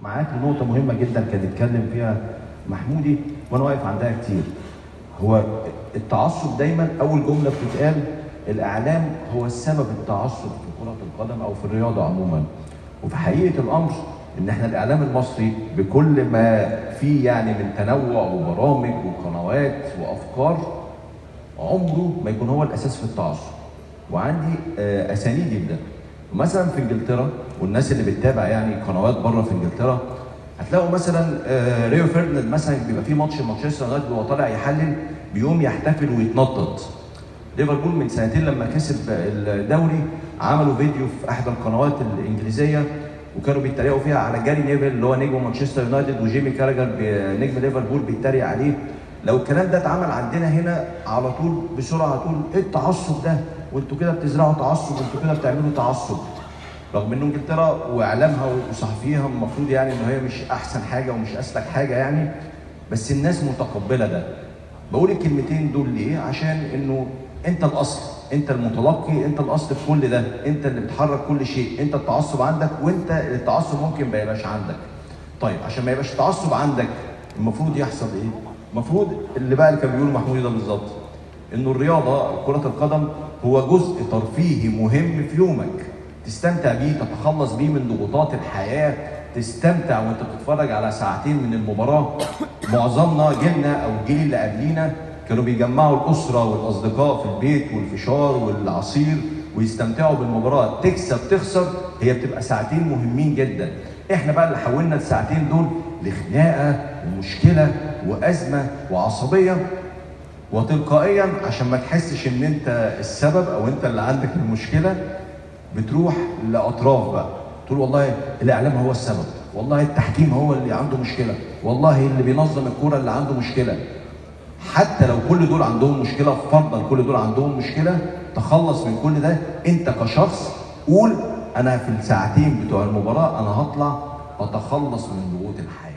معاك نقطة مهمة جدا كان اتكلم فيها محمودي وانا واقف عندها كتير. هو التعصب دايما اول جملة بتتقال الاعلام هو السبب التعصب في كرة القدم او في الرياضة عموما. وفي حقيقة الامر ان احنا الاعلام المصري بكل ما فيه يعني من تنوع وبرامج وقنوات وافكار عمره ما يكون هو الاساس في التعصب. وعندي اسانيد جدا. مثلا في انجلترا والناس اللي بتتابع يعني قنوات بره في انجلترا هتلاقوا مثلا ريو فيرديناند مثلا بيبقى في ماتش مانشستر يونايتد وهو طالع يحلل بيقوم يحتفل ويتنطط. ليفربول من سنتين لما كسب الدوري عملوا فيديو في احدى القنوات الانجليزيه وكانوا بيتريقوا فيها على جاري نيفل اللي هو نجم مانشستر يونايتد وجيمي كاراجر نجم ليفربول بيتريق عليه. لو الكلام ده اتعمل عندنا هنا على طول بسرعه هتقول ايه التعصب ده؟ وانتوا كده بتزرعوا تعصب وانتوا كده بتعملوا تعصب. رغم ان انجلترا واعلامها وصحفيها المفروض يعني ان هي مش احسن حاجه ومش اسلك حاجه يعني، بس الناس متقبله ده. بقول الكلمتين دول ليه؟ عشان انه انت الاصل، انت المتلقي، انت الاصل في كل ده، انت اللي بتحرك كل شيء، انت التعصب عندك وانت التعصب ممكن ما يبقاش عندك. طيب عشان ما يبقاش التعصب عندك المفروض يحصل ايه؟ المفروض اللي كان بيقوله محمود ده بالظبط. انه الرياضه كره القدم هو جزء ترفيهي مهم في يومك، تستمتع بيه، تتخلص بيه من ضغوطات الحياه، تستمتع وانت بتتفرج على ساعتين من المباراه. معظمنا جيلنا او الجيل اللي قبلينا كانوا بيجمعوا الاسره والاصدقاء في البيت والفشار والعصير ويستمتعوا بالمباراه، تكسب تخسر هي بتبقى ساعتين مهمين جدا. احنا بقى اللي حولنا الساعتين دول لخناقه ومشكله وازمه وعصبيه، وتلقائيا عشان ما تحسش ان انت السبب او انت اللي عندك المشكله بتروح لاطراف بقى تقول والله الاعلام هو السبب، والله التحكيم هو اللي عنده مشكله، والله اللي بينظم الكوره اللي عنده مشكله. حتى لو كل دول عندهم مشكله، فرضا كل دول عندهم مشكله، تخلص من كل ده انت كشخص. قول انا في الساعتين بتوع المباراه انا هطلع اتخلص من ضغوط الحياه.